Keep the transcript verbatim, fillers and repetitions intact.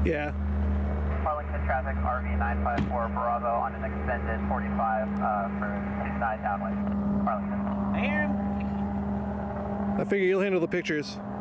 Yeah. Arlington traffic, R V nine five four Bravo on an extended forty-five uh, for two nine downwind. Arlington. I hear him. I figure you'll handle the pictures.